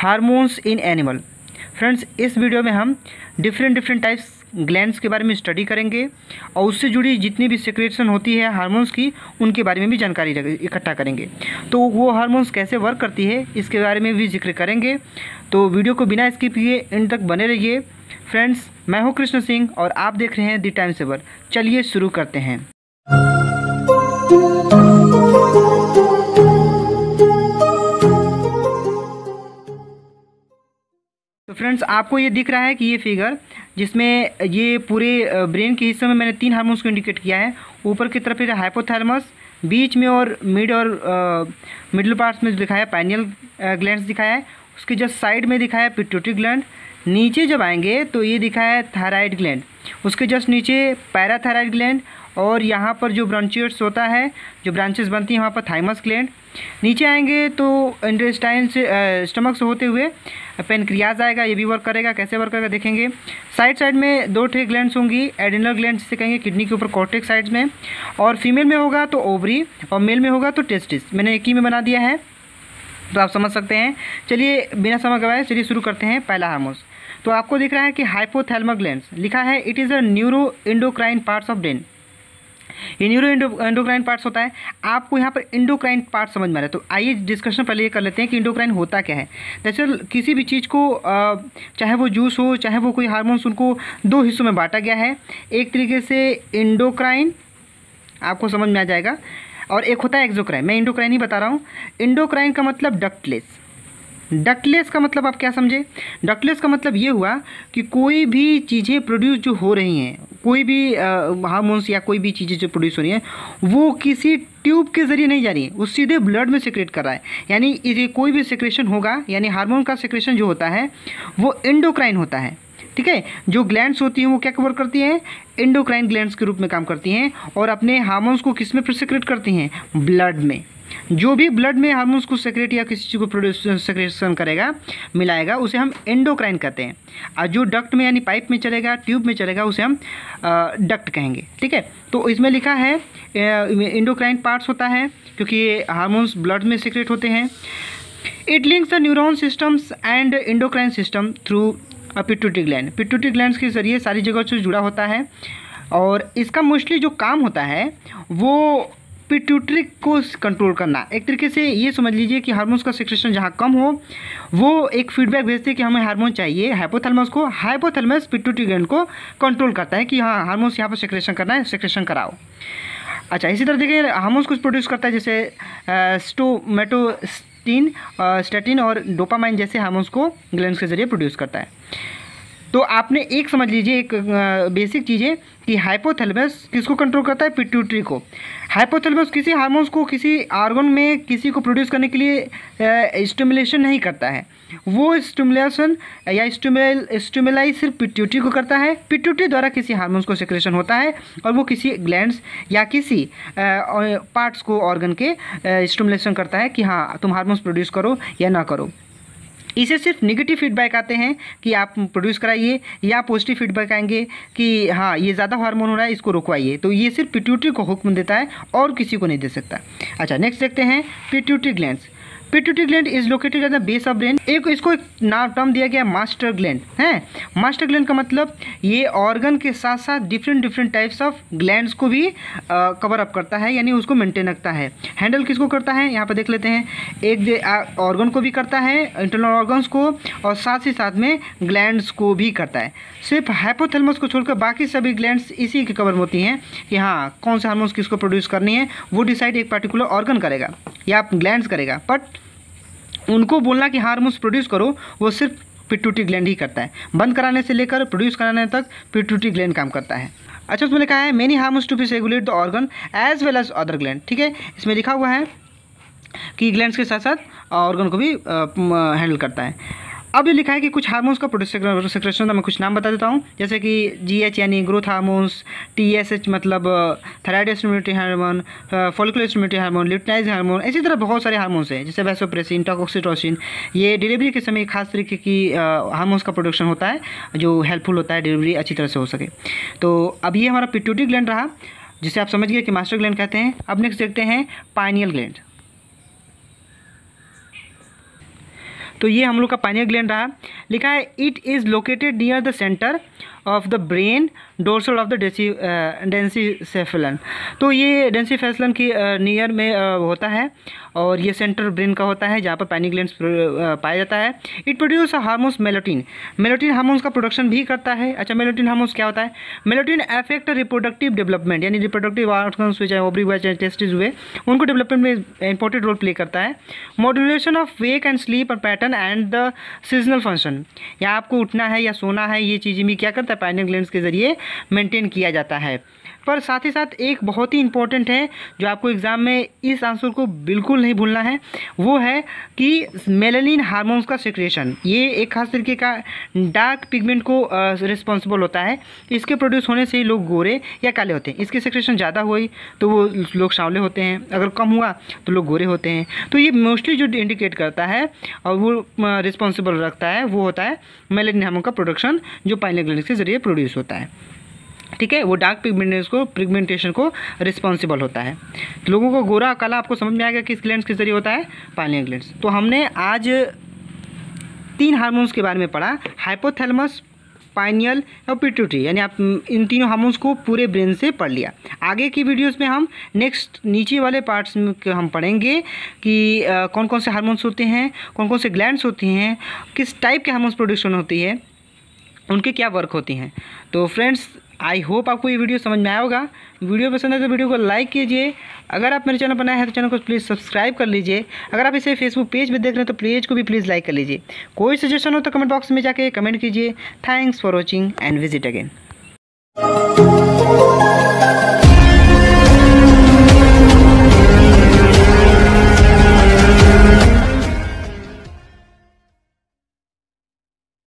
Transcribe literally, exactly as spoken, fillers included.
Hormones in animal. Friends, इस video में हम डिफरेंट डिफरेंट टाइप्स ग्लैंड्स के बारे में स्टडी करेंगे और उससे जुड़ी जितनी भी सिक्रेशन होती है हार्मोन्स की, उनके बारे में भी जानकारी इकट्ठा करेंगे। तो वो हार्मोन्स कैसे वर्क करती है इसके बारे में भी जिक्र करेंगे। तो वीडियो को बिना स्किप किए एंड तक बने रहिए। फ्रेंड्स, मैं हूँ कृष्ण सिंह और आप देख रहे हैं द टाइम सेवर। चलिए शुरू करते हैं। तो फ्रेंड्स, आपको ये दिख रहा है कि ये फिगर जिसमें ये पूरे ब्रेन के हिस्से में मैंने तीन हार्मोन्स को इंडिकेट किया है। ऊपर की तरफ है हाइपोथैलेमस, बीच में और मिड और मिडिल पार्ट्स में दिखाया है पाइनियल ग्लैंड्स दिखाया है, उसके जस्ट साइड में दिखाया है पिट्यूटरी ग्लैंड। नीचे जब आएंगे तो ये दिखाया है थायराइड ग्लैंड, उसके जस्ट नीचे पैराथायराइड ग्लैंड, और यहाँ पर जो ब्रांचियट्स होता है, जो ब्रांचेस बनती हैं वहाँ पर थाइमस ग्लैंड। नीचे आएंगे तो इंटेस्टाइन से स्टमक से होते हुए पेनक्रियाज आएगा, ये भी वर्क करेगा। कैसे वर्क करेगा देखेंगे। साइड साइड में दो ठे ग्लैंड्स होंगी, एडिनल ग्लैंड जिसे कहेंगे किडनी के ऊपर कॉर्टेक्स साइड्स में, और फीमेल में होगा तो ओवरी और मेल में होगा तो टेस्टिस। मैंने एक ही में बना दिया है तो आप समझ सकते हैं। चलिए बिना समय गवाए चलिए शुरू करते हैं। पहला हार्मोन्स तो आपको दिख रहा है कि हाइपोथैलेमस ग्लैंड्स लिखा है। It is a neuro endocrine parts of brain. ये न्यूरो इंडोक्राइन पार्ट्स होता है। आपको यहाँ पर इंडोक्राइन पार्ट समझ में आ रहा है तो आइए डिस्कशन पहले ये कर लेते हैं कि इंडोक्राइन होता क्या है। जैसे किसी भी चीज़ को चाहे वो जूस हो चाहे वो कोई हार्मोन्स, उनको दो हिस्सों में बांटा गया है। एक तरीके से इंडोक्राइन आपको समझ में आ जाएगा, और एक होता है एक्सोक्राइन। मैं इंडोक्राइन ही बता रहा हूँ। इंडोक्राइन का मतलब डक्टलेस। डक्टलेस का मतलब आप क्या समझे? डक्टलेस का मतलब ये हुआ कि कोई भी चीज़ें प्रोड्यूस जो हो रही हैं, कोई भी हार्मोन्स या कोई भी चीज़ें जो प्रोड्यूस हो रही हैं, वो किसी ट्यूब के ज़रिए नहीं जा रही है, वो सीधे ब्लड में सिक्रेट कर रहा है। यानी ये कोई भी सिक्रेशन होगा, यानी हार्मोन का सिक्रेशन जो होता है वो इंडोक्राइन होता है। ठीक है। जो ग्लैंड्स होती हैं वो क्या वर्क करती हैं? इंडोक्राइन ग्लैंड्स के रूप में काम करती हैं, और अपने हार्मोन्स को किस में सिक्रेट करती हैं? ब्लड में। जो भी ब्लड में हार्मोन्स को सेक्रेट या किसी चीज़ को प्रोड्यूस सेक्रेशन करेगा, मिलाएगा, उसे हम एंडोक्राइन कहते हैं। और जो डक्ट में यानी पाइप में चलेगा, ट्यूब में चलेगा, उसे हम डक्ट कहेंगे। ठीक है। तो इसमें लिखा है एंडोक्राइन पार्ट्स होता है क्योंकि ये हार्मोन्स ब्लड में सेक्रेट होते हैं। It links the neuron systems and endocrine system through pituitary gland. Pituitary glands के जरिए सारी जगह से जुड़ा होता है, और इसका मोस्टली जो काम होता है वो पिट्यूटरी को कंट्रोल करना। एक तरीके से ये समझ लीजिए कि हार्मोन्स का सिक्रेशन जहाँ कम हो, वो एक फीडबैक भेजते हैं कि हमें हार्मोन चाहिए हाइपोथैलेमस को। हाइपोथैलेमस पिट्यूटरी ग्लैंड को कंट्रोल करता है कि हाँ हार्मोन्स यहाँ पर सिक्रेशन करना है, सिक्रेशन कराओ। अच्छा, इसी तरह देखिए हार्मोन्स कुछ प्रोड्यूस करता है, जैसे स्टोमेटोस्टिन, स्टेटिन और डोपामाइन जैसे हार्मोन्स को ग्लैंड्स के जरिए प्रोड्यूस करता है। तो आपने एक समझ लीजिए, एक बेसिक चीज़ है कि हाइपोथैलेमस किसको कंट्रोल करता है? पिट्यूटरी को। हाइपोथैलेमस किसी हार्मोन्स को किसी ऑर्गन में किसी को प्रोड्यूस करने के लिए स्टिमुलेशन नहीं करता है। वो स्टिमुलेशन या स्टिमुल स्टिमुलाई सिर्फ पिट्यूटरी को करता है। पिट्यूटरी द्वारा किसी हार्मोन्स को सिक्रेशन होता है, और वो किसी ग्लैंड्स या किसी पार्ट्स को ऑर्गन के स्टिमुलेशन करता है कि हाँ तुम हार्मोन्स प्रोड्यूस करो या ना करो। इसे सिर्फ नेगेटिव फीडबैक आते हैं कि आप प्रोड्यूस कराइए, या पॉजिटिव फीडबैक आएंगे कि हाँ ये ज़्यादा हार्मोन हो रहा है, इसको रुकवाइए। तो ये सिर्फ पिट्यूटरी को हुक्म देता है और किसी को नहीं दे सकता। अच्छा, नेक्स्ट देखते हैं pituitary glands. Pituitary gland is located at the base of brain. एक इसको एक नाम टर्म दिया गया मास्टर ग्लैंड है। मास्टर ग्लैंड का मतलब ये ऑर्गन के साथ साथ different different types of glands को भी कवर अप करता है, यानी उसको मेंटेन रखता है। हैंडल किसको करता है यहाँ पर देख लेते हैं। एक ऑर्गन को भी करता है, इंटरनल ऑर्गन्स को, और साथ ही साथ में ग्लैंड्स को भी करता है। सिर्फ हाइपोथैलेमस को छोड़कर बाकी सभी ग्लैंड्स इसी के कवर में होती हैं कि हाँ कौन से हार्मोन्स किसको प्रोड्यूस करनी है, वो डिसाइड एक पर्टिकुलर ऑर्गन करेगा या ग्लैंड्स करेगा। बट उनको बोलना कि हार्मोन्स प्रोड्यूस करो, वो सिर्फ पिट्यूटरी ग्लैंड ही करता है। बंद कराने से लेकर प्रोड्यूस कराने तक पिट्यूटरी ग्लैंड काम करता है। अच्छा, उसमें लिखा है many hormones to be regulate the organ as well as other gland. ठीक है, इसमें लिखा हुआ है कि ग्लैंड्स के साथ साथ ऑर्गन को भी हैंडल करता है। अब ये लिखा है कि कुछ हार्मोन्स का प्रोड्यूस सेक्रेशन का मैं कुछ नाम बता देता हूँ, जैसे कि जी एच यानी growth hormones, T S H मतलब thyroid stimulatory hormone, follicular stimulatory hormone, luteinize hormone, इसी तरह बहुत सारे हार्मोन्स हैं, जैसे वैसोप्रेसिन, टॉक्सिटोसिन। ये डिलीवरी के समय खास तरीके की हार्मोन्स का प्रोडक्शन होता है जो हेल्पफुल होता है डिलीवरी अच्छी तरह से हो सके। तो अब ये हमारा पिट्यूटरी ग्लैंड रहा, जिसे आप समझ गए कि मास्टर ग्लैंड कहते हैं। अब नेक्स्ट देखते हैं पाइनियल ग्लैंड। तो ये हम लोग का पाइनियल ग्लैंड रहा। लिखा है it is located near the centre of the brain dorsal of the dency diencephalon. तो ये डेंसीफेसलन की नियर में uh, होता है और ये सेंटर ब्रेन का होता है जहाँ पर पाइनियल ग्लैंड uh, पाया जाता है। It produce hormones melatonin, melatonin hormones का प्रोडक्शन भी करता है। अच्छा, मेलेटोनिन हार्मोन्स क्या होता है? मेलेटोनिन अफेक्ट रिप्रोडक्टिव डेवलपमेंट, यानी रिप्रोडक्टिव आउटकम्स हुए, चाहे ओवरी हुआ चाहे टेस्टिस हुए, उनको डेवलपमेंट में इंपॉर्टेंट रोल प्ले करता है। Modulation of wake and sleep और pattern and the seasonal function, या आपको उठना है या सोना है, ये चीज़ें भी क्या करता है? पाइनियल ग्लैंड्स के जरिए मेंटेन किया जाता है। पर साथ ही साथ एक बहुत ही इंपॉर्टेंट है जो आपको एग्जाम में इस आंसर को बिल्कुल नहीं भूलना है, वो है कि मेलानिन हार्मोन्स का सिक्रेशन, ये एक खास तरीके का डार्क पिगमेंट को रिस्पॉन्सिबल होता है। इसके प्रोड्यूस होने से ही लोग गोरे या काले होते हैं। इसकी सिक्रेशन ज़्यादा हुई तो वो लोग सांवले होते हैं, अगर कम हुआ तो लोग गोरे होते हैं। तो ये मोस्टली जो इंडिकेट करता है और वो रिस्पॉन्सिबल रखता है वो होता है मेलानिन हार्मोन का प्रोडक्शन, जो पाइनियल ग्लैंड के जरिए प्रोड्यूस होता है। ठीक है, वो डार्क पिगमेंटेशन को पिगमेंटेशन को रिस्पॉन्सिबल होता है। तो लोगों को गोरा काला आपको समझ में आएगा किस ग्लैंड्स के जरिए होता है? Pineal glands. तो हमने आज तीन हार्मोन्स के बारे में पढ़ा, हाइपोथैलेमस, पाइनियल और पिट्यूटरी, यानी आप इन तीनों हार्मोन्स को पूरे ब्रेन से पढ़ लिया। आगे की वीडियोस में हम नेक्स्ट नीचे वाले पार्ट्स में हम पढ़ेंगे कि आ, कौन कौन से हार्मोन्स होते हैं, कौन कौन से ग्लैंड्स होती हैं, किस टाइप के हार्मोन्स प्रोडक्शन होती है, उनके क्या वर्क होती हैं। तो फ्रेंड्स, आई होप आपको ये वीडियो समझ में आया होगा। वीडियो पसंद है तो वीडियो को लाइक कीजिए। अगर आप मेरे चैनल पर नए हैं तो चैनल को प्लीज़ सब्सक्राइब कर लीजिए। अगर आप इसे फेसबुक पेज पे देख रहे हैं तो पेज को भी प्लीज़ लाइक कर लीजिए। कोई सजेशन हो तो कमेंट बॉक्स में जाके कमेंट कीजिए। Thanks for watching and visit again.